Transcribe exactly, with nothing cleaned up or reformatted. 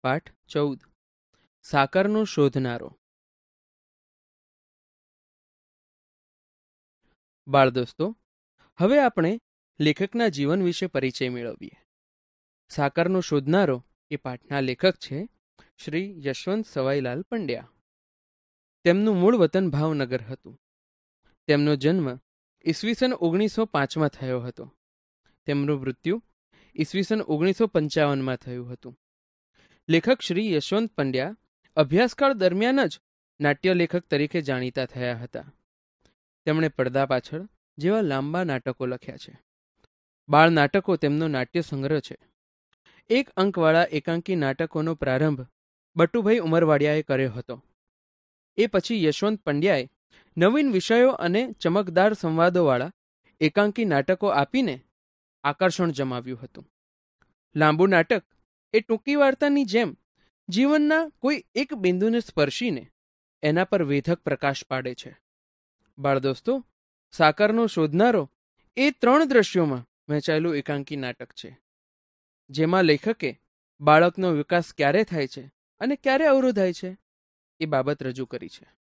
પાઠ ચૌદ. સાકરનો શોધનારો. બાળ દોસ્તો, હવે આપણે લેખકના જીવન વિશે પરિચય મેળવીએ. સાકરનો શોધનારો એ પાઠના લેખક છે શ્રી યશવંત સવાઈલાલ પંડ્યા. તેમનું મૂળ વતન ભાવનગર હતું. તેમનો જન્મ ઈસવીસન ઓગણીસો પાંચમાં થયો હતો. તેમનું મૃત્યુ ઈસવીસન ઓગણીસો પંચાવનમાં થયું હતું. લેખક શ્રી યશવંત પંડ્યા અભ્યાસકાળ દરમિયાન જ નાટ્ય લેખક તરીકે જાણીતા થયા હતા. તેમણે પડદા પાછળ જેવા લાંબા નાટકો લખ્યા છે. બાળ નાટકો તેમનો નાટ્ય સંગ્રહ છે. એક અંકવાળા એકાંકી નાટકોનો પ્રારંભ બટુભાઈ ઉમરવાડિયાએ કર્યો હતો. એ પછી યશવંત પંડ્યાએ નવીન વિષયો અને ચમકદાર સંવાદોવાળા એકાંકી નાટકો આપીને આકર્ષણ જમાવ્યું હતું. લાંબુ નાટક એ ટૂંકી વાર્તાની જેમ જીવનના કોઈ એક બિંદુને સ્પર્શીને એના પર વેધક પ્રકાશ પાડે છે. બાળ દોસ્તો, સાકરનો શોધનારો એ ત્રણ દ્રશ્યોમાં વહેંચાયેલું એકાંકી નાટક છે, જેમાં લેખકે બાળકનો વિકાસ ક્યારે થાય છે અને ક્યારે અવરોધાય છે એ બાબત રજૂ કરી છે.